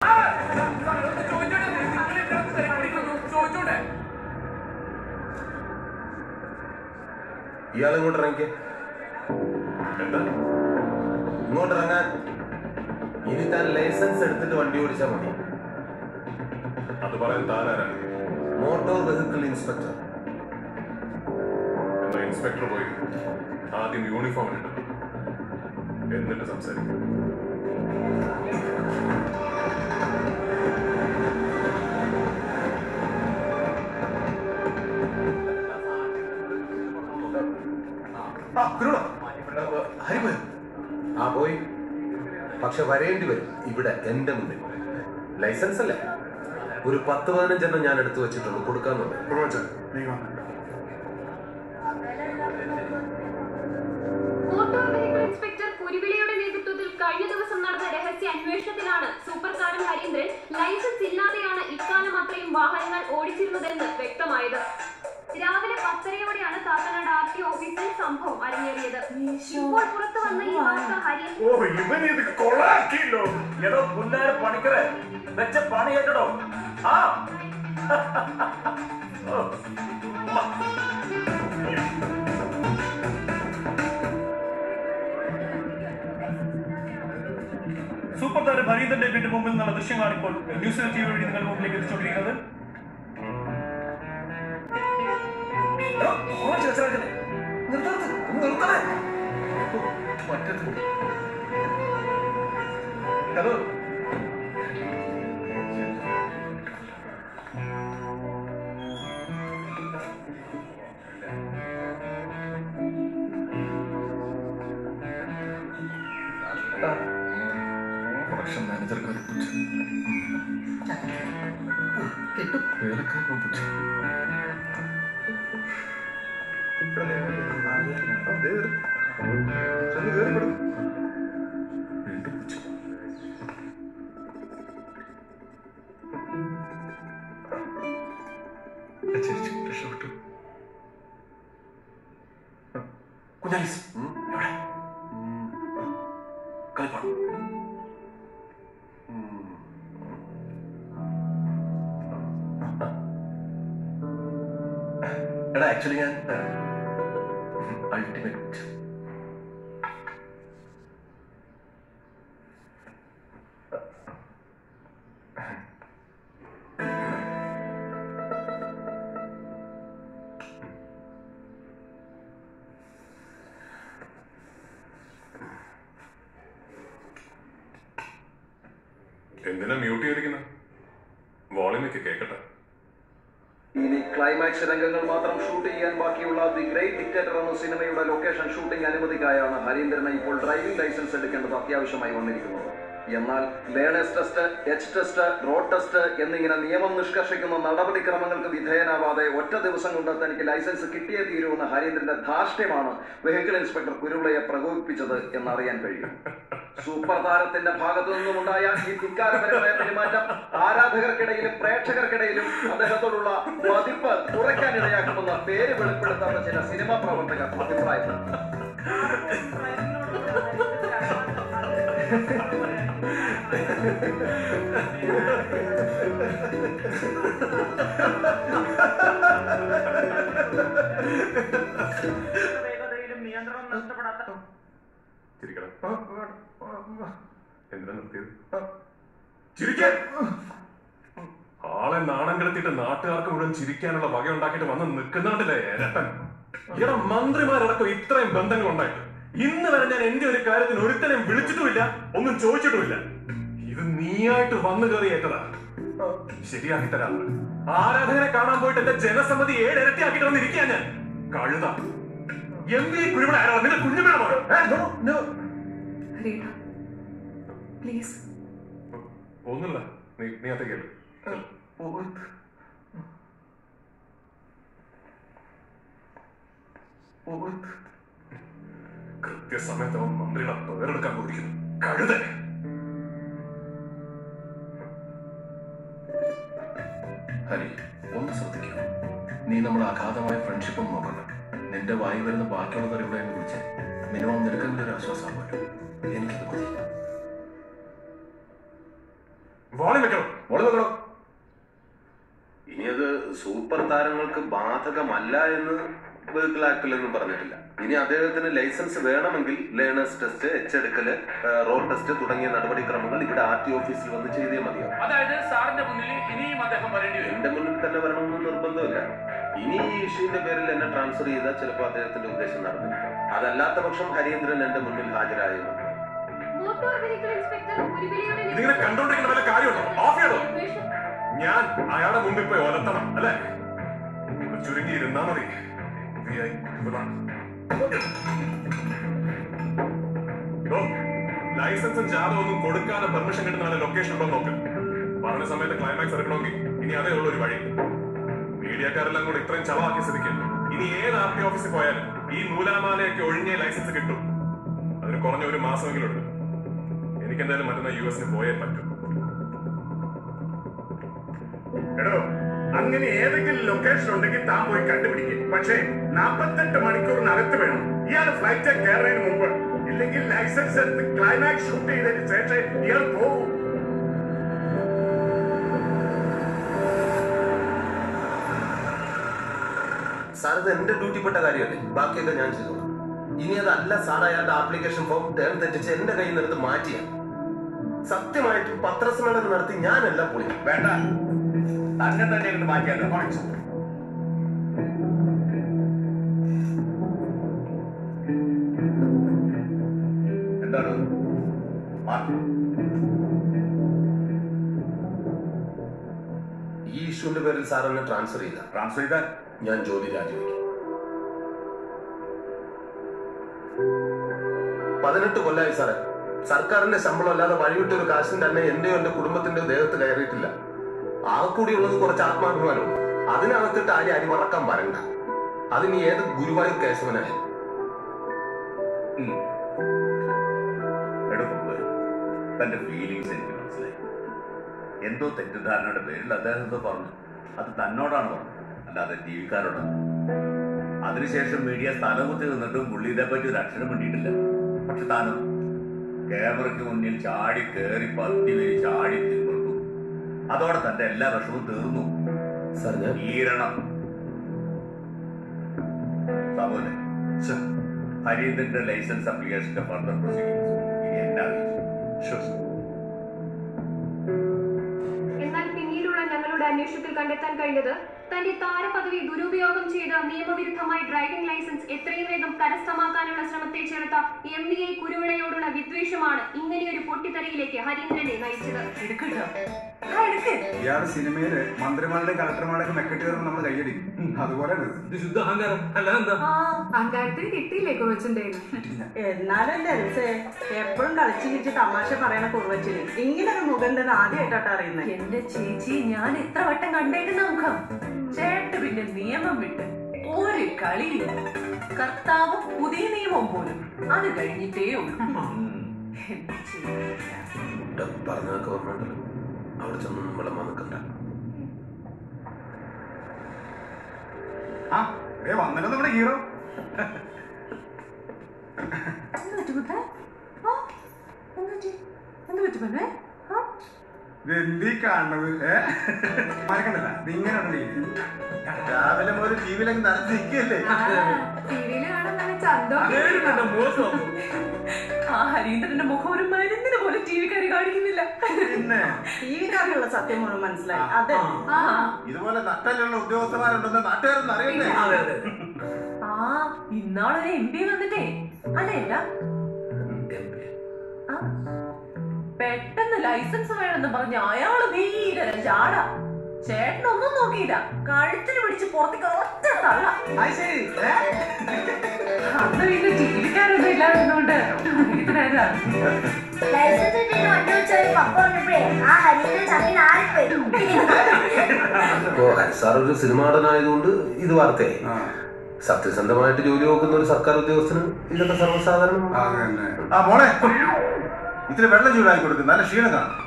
ഇയാളിങ്ങോട്ട് ഇറങ്ങിക്കേ. എന്താ ഇങ്ങോട്ട് ഇറങ്ങാൻ? ഇനി താൻ ലൈസൻസ് എടുത്തിട്ട് വണ്ടി ഓടിച്ചാൽ മതി. അത് പറയാൻ താനാരാണ്? Motor vehicle inspector. എന്നാ ഇൻസ്പെക്ടർ പോയി ആദ്യം യൂണിഫോം ഇട്ടു, എന്നിട്ട് സംസാരിക്കും. ഹരി പോയി. പക്ഷെ വരേണ്ടി വരും ഇവിടെ എന്റെ മുന്നിൽ. ലൈസൻസ് അല്ലേ, ഒരു 10-15 ഞാൻ എടുത്തു വെച്ചിട്ടുണ്ട്, കൊടുക്കാന്നുണ്ട്. മോട്ടോർ വെഹിക്കിൾ ഇൻസ്പെക്ടർ കുരുവിളിയുടെ നേതൃത്വത്തിൽ കഴിഞ്ഞ ദിവസം നടന്ന രഹസ്യ അന്വേഷണത്തിലാണ് സൂപ്പർ താരം ഹരീന്ദ്രൻ ലൈസൻസ് ഇല്ലാതെയാണ് ഇക്കാലം അത്രയും വാഹനങ്ങൾ ഓടിച്ചിരുന്നതെന്ന് വ്യക്തമായത്. രാവിലെ 10:30യോടെയാണ് കാക്കനാട് RT ഓഫീസിൽ സംഭവം അരങ്ങേറിയത്. ഇപ്പോൾ പുറത്തു വന്ന ഈ വാർത്ത സൂപ്പർ താരം ഹരീന്ദ്രന്റെ വീട്ടിന് മുമ്പിൽ നിന്നുള്ള ദൃശ്യങ്ങളാണ് ഇപ്പോൾ ന്യൂസ് TV വഴി നിങ്ങളുടെ മുമ്പിലേക്ക് എത്തിച്ചുകൊണ്ടിരിക്കുന്നത്. ഹലോ, പ്രൊഡക്ഷൻ മാനേജർക്ക് വേലക്കാരനും പുച്ഛം. വീണ്ടും പുച്ഛം. രക്ഷപ്പെട്ടു. കുഞ്ഞാലിസ് എവിടെ? കളിപ്പാടും. എടാ, ആക്ച്വലി ഞാൻ അൾട്ടിമേറ്റ് പുച്ഛം. എന്തിനാ മ്യൂട്ട് ചെയ്തിരിക്കുന്നത്? വോളിയൊക്കെ കേൾക്കട്ടെ. ഇനി ക്ലൈമാക്സ് രംഗങ്ങൾ മാത്രം ഷൂട്ട് ചെയ്യാൻ ബാക്കിയുള്ള ദി ഗ്രേറ്റ് ഡിക്റ്റേറ്റർ എന്ന സിനിമയുടെ ലൊക്കേഷൻ ഷൂട്ടിംഗ് അനുമതിക്കായാണ് ഹരീന്ദ്രന് ഇപ്പോൾ ഡ്രൈവിംഗ് ലൈസൻസ് എടുക്കേണ്ടത് അത്യാവശ്യമായി വന്നിരിക്കുന്നത്. എന്നാൽ learners test, H test, road test എന്നിങ്ങനെ നിയമം നിഷ്കർഷിക്കുന്ന നടപടിക്രമങ്ങൾക്ക് വിധേയനാവാതെ ഒറ്റ ദിവസം കൊണ്ട് തനിക്ക് ലൈസൻസ് കിട്ടിയേ തീരുമെന്ന ഹരീന്ദ്രന്റെ ധാർഷ്ട്യമാണ് വെഹിക്കിൾ ഇൻസ്പെക്ടർ കുരുവിളയെ പ്രകോപിപ്പിച്ചത് എന്നറിയാൻ കഴിയും. സൂപ്പർ താരത്തിന്റെ ഭാഗത്തു നിന്നുമുണ്ടായ ഈ ധിക്കാരപരമായ പെരുമാറ്റം ആരാധകർക്കിടയിലും പ്രേക്ഷകർക്കിടയിലും അദ്ദേഹത്തോടുള്ള മതിപ്പ് കുറയ്ക്കാനിടയാക്കുമെന്ന് പേര് വെളിപ്പെടുത്താത്ത ചില സിനിമാ പ്രവർത്തകർ അഭിപ്രായപ്പെട്ടു. നിയന്ത്രണം നഷ്ടപ്പെടാത്ത എന്തിനാ നിർത്തിയത്? ചിരിക്കാൻ ആളെ നാണം കെടുത്തിട്ട് നാട്ടുകാർക്ക് മുഴുവൻ ചിരിക്കാനുള്ള വക ഉണ്ടാക്കിയിട്ട് വന്ന് നിൽക്കുന്നുണ്ടല്ലേ രട്ടൻ. ഇവിടെ മന്ത്രിമാരടക്കം ഇത്രയും ബന്ധങ്ങൾ ഉണ്ടായിട്ട് ഇന്ന് വരെ ഞാൻ എന്റെ ഒരു കാര്യത്തിന് ഒരുത്തനെ വിളിച്ചിട്ടുമില്ല, ഒന്നും ചോദിച്ചിട്ടുമില്ല. ഇത് നീയായിട്ട് വന്നു കയറി ഏറ്റതാ. ശരിയാക്കി തരാം. ആരാധകരെ കാണാൻ പോയിട്ട് എന്റെ ജനസമ്മതി 7 ഇരട്ടിയാക്കിട്ട് വന്നിരിക്കാ ഞാൻ. കഴുത MV കുരുവിള ആരാ? നിന്റെ കുഞ്ഞുമേണോ? ഒന്നുമില്ല, നീ അത്ത കേട്ടു. കൃത്യസമയത്ത് അവൻ മന്ത്രിയുടെ പേരെടുക്കാൻ കൊതിക്കുന്നു. കഴുത. ഹരി, ഒന്ന് ശ്രദ്ധിക്കൂ. നീ നമ്മുടെ അഗാധമായ ഫ്രണ്ട്ഷിപ്പും നോക്കണം. നിന്റെ വായി വരുന്ന ബാക്കിയുള്ള തെറികളെ കുറിച്ച് മിനിമം നിനക്കെങ്കിലും ഒരു ആശ്വാസമാകുമല്ലോ. എനിക്കത് മതി. വോളിയം വെക്കണം. മോള് വെക്കണോ? ഇനി അത് സൂപ്പർ താരങ്ങൾക്ക് ബാധകമല്ല എന്ന് വെഹിക്കിൾ ആക്ടിലൊന്നും പറഞ്ഞിട്ടില്ല. ഇനി അദ്ദേഹത്തിന് ലൈസൻസ് വേണമെങ്കിൽ ലേണേഴ്സ് ടെസ്റ്റ്, എച്ചെടുക്കല്, റോഡ് ടെസ്റ്റ് തുടങ്ങിയ നടപടിക്രമങ്ങൾ ഇവിടെ RT ഓഫീസിൽ വന്ന് ചെയ്തേ മതിയാവും. അതായത് സാറിന്റെ മുന്നിൽ ഇനിയും അദ്ദേഹം വരേണ്ടി വരും. എന്റെ മുന്നിൽ തന്നെ വരണമെന്ന് നിർബന്ധമില്ല. ഇനി ഈ ഇഷ്യൂവിന്റെ പേരിൽ എന്നെ ട്രാൻസ്ഫർ ചെയ്താൽ ചിലപ്പോൾ അദ്ദേഹത്തിന്റെ ഉദ്ദേശം നടന്നില്ല. അതല്ലാത്ത പക്ഷം ഹരീന്ദ്രൻ എന്റെ മുന്നിൽ ഹാജരായിരുന്നു. മോട്ടോർ വെഹിക്കിൾ ഇൻസ്പെക്ടർ കുരുവിളിയുടെ ഇതിങ്ങനെ കണ്ടോണ്ടിരിക്കുന്ന വല്ല കാര്യമുണ്ടോ? ഓഫ് ചെയ്തോ? ഞാൻ അയാളുടെ മുമ്പിൽ പോയി ഒലത്തണം അല്ലേ? ചുരുങ്ങി ഇരുന്നാ മതി. ലൈസൻസും ജാതകമൊന്നും കൊടുക്കാതെ പെർമിഷൻ കിട്ടുന്ന ലൊക്കേഷൻ ഉണ്ടോ നോക്ക്. പറഞ്ഞ സമയത്ത് ക്ലൈമാക്സ് എടുക്കണമെങ്കിൽ ഇനി അതേ ഉള്ളൊരു വഴി. മീഡിയക്കാരെല്ലാം കൂടെ ഇത്രയും ചളവാക്കിയ സ്ഥിതിക്ക് ഇനി ഏത് RT ഓഫീസിൽ പോയാലും ഈ നൂലാമാലയൊക്കെ ഒഴിഞ്ഞേ ലൈസൻസ് കിട്ടും. അതിന് കുറഞ്ഞ ഒരു മാസമെങ്കിലും എടുക്കും. എനിക്കെന്തായാലും മറ്റന്നാ US പോയേ പറ്റും. എടോ, അങ്ങനെ ഏതെങ്കിലും ലൊക്കേഷൻ ഉണ്ടെങ്കിൽ താൻ പോയി കണ്ടുപിടിക്കും. പക്ഷേ 48 മണിക്കൂറിനകത്ത് വേണം. ഇയാൾ ഫ്ലൈറ്റ് കയറുന്നതിന് മുമ്പ്. ഇല്ലെങ്കിൽ ലൈസൻസ് എടുത്ത് ക്ലൈമാക്സ് ഷൂട്ട് ചെയ്തതിന് ശേഷം ഇയാൾ പോകും. സാർ, ഇത് എന്റെ ഡ്യൂട്ടിപ്പെട്ട കാര്യമല്ലേ? ബാക്കിയൊക്കെ ഞാൻ ചെയ്തോളാം. ഇനി അതല്ല സാർ, അയാളുടെ ആപ്ലിക്കേഷൻ ഫോം ടേൺ തെറ്റിച്ച് എന്റെ കയ്യിൽ നിന്നെടുത്ത് മാറ്റിയാണ്. സത്യമായിട്ടും പത്രസമ്മേളനം നടത്തി ഞാനെല്ലാം പൊളി. വേണ്ട, തന്നെ തന്നെ അങ്ങോട്ട് മാറ്റിയാലോ? എന്താണ് ഈ ഇഷ്യൂന്റെ പേരിൽ സാർ എന്നെ ട്രാൻസ്ഫർ ചെയ്താൽ ഞാൻ ജോലി രാജിവെക്കും. 18 കൊല്ലമായി സാറേ. സർക്കാരിന്റെ ശമ്പളം അല്ലാതെ വഴിവിട്ടൊരു കാശും തന്നെ എന്റെയോ എന്റെ കുടുംബത്തിന്റെയോ ദേഹത്ത് കയറിയിട്ടില്ല. ആ കൂടിയുള്ളത് കുറച്ച് ആത്മാഭിമാനവും. അതിനകത്തിട്ട് ആരും അരി മറക്കാൻ വരണ്ട. അതിന് ഏത് ഗുരുവായൂർ കേശവനായാലും. തന്റെ ഫീലിങ്സ് എനിക്ക് മനസ്സിലായി. എന്തോ തെറ്റിദ്ധാരണയുടെ പേരിൽ അദ്ദേഹം എന്തോ പറഞ്ഞു. അത് തന്നോടാണ് പറഞ്ഞത്, അല്ലാതെ ടിവിക്കാരോടാണ്. അതിനുശേഷം മീഡിയ സ്ഥലകുത്തി നിന്നിട്ടും പുള്ളി ഇതേപ്പറ്റി ഒരു അക്ഷരം വേണ്ടിയിട്ടില്ല. പക്ഷെ താനും ക്യാമറയ്ക്ക് മുന്നിൽ ചാടി കയറി 10 പേര് ചാടി തീർത്തു. അതോടെ തന്റെ എല്ലാ വിഷമവും തീർന്നു. ഈരണം സമൂഹ ഹരീന്ദ്രന്റെ ലൈസൻസ് അപ്ലിക്കേഷന്റെ ഫർദർ പ്രൊസീഡിംഗ്സ് ഇനി എന്നെ അറിയിച്ചു. എന്നാൽ പിന്നീടുള്ള ഞങ്ങളുടെ അന്വേഷണത്തിൽ കണ്ടെത്താൻ കഴിഞ്ഞത് തന്റെ താരപദവി ദുരുപയോഗം ചെയ്ത് നിയമവിരുദ്ധമായി ഡ്രൈവിംഗ് ലൈസൻസ് എത്രയും വേഗം കരസ്ഥമാക്കാനുള്ള ശ്രമത്തെ ചേർത്ത MVA കുരുവിളയോടുള്ള വിദ്വേഷമാണ് ഇങ്ങനെയൊരു പൊട്ടിത്തെറിയിലേക്ക് ഹരീന്ദ്രനെ നയിച്ചത്. ഇയാള് സിനിമയില് മന്ത്രിമാരുടെ കളക്ടർമാരുടെ മെക്കെട്ട് കയറുമ്പോൾ നമ്മൾ കൈയടി. അതുപോലെ ശുദ്ധ അഹങ്കാരം. അല്ലാതെന്താ? അഹങ്കാരത്തിന് കിട്ടിയില്ലേ കുറുവച്ചുണ്ടായിരുന്നു. എന്നാലല്ലേ എപ്പോഴും കളിച്ചു ചിരിച്ച് തമാശ പറയണ കുറുവച്ചിന് ഇങ്ങനൊരു മുഖണ്ടെന്ന് ആദ്യമായിട്ടാണ് അറിയുന്നത്. എന്റെ ചേച്ചി, ഞാൻ എത്ര വട്ടം കണ്ടേക്കുന്ന മുഖം. ചേട്ട പിന്നെ നിയമം വിട്ട് ഒരു കളിയില്ല. കർത്താവ് പുതിയ നിയമം പോലും അത് കഴിഞ്ഞിട്ടേ ഉള്ളൂ. പറഞ്ഞതൊക്കെ ഓർമ്മയുണ്ടല്ലോ. അവിടെ ചെന്ന് നമ്മളെ മണക്കണ്ട. വന്നല്ലോ നമ്മുടെ ഹീറോ. എന്തി കാണുന്നത് മറക്കണ്ടല്ല. ഇങ്ങനെ രാവിലെ മുതൽ ടിവിയിലൊക്കെ നടന്നിരിക്കല്ലേ. ടിവിയില് കാണാൻ നല്ല ചന്തം. ആ ഹരീന്ദ്രന്റെ മുഖം ഒരു മരുന്നിന് പോലെ ടിവിക്കാരി കാണിക്കുന്നില്ല. പിന്നെ ടിവിക്കാരിലുള്ള സത്യം മുഴുവൻ മനസ്സിലായി. അതെ, ഇതുപോലെ നട്ടലുള്ള ഉദ്യോഗസ്ഥന്മാരുണ്ടെന്ന് നാട്ടുകാരൊന്നും അറിയണ്ടേ. ഇന്നാളൊരു MP വന്നിട്ടേ അതെയല്ല, പെട്ടെന്ന് ലൈസൻസ് വേണമെന്ന് പറഞ്ഞ അയാള് ഭീകര ചാട. ചേട്ടനൊന്നും നോക്കിയില്ല, കഴുത്തിന് പിടിച്ച് പുറത്തേക്ക് ഒറ്റ തള്ള. അന്ന് പിന്നെ ടിവിക്കാരൊന്നും ഇല്ലായിരുന്നോണ്ട് സാർ ഒരു സിനിമ നടനായതുകൊണ്ട് ഇത് വാർത്തയായി. സത്യസന്ധമായിട്ട് ജോലി നോക്കുന്ന ഒരു സർക്കാർ ഉദ്യോഗസ്ഥന് ഇതൊക്കെ സർവ്വസാധാരണം. മോളെ ഇത്തിരി വെള്ളം ചൂടാക്കി കൊടുക്കും, നല്ല ക്ഷീണം കാണും.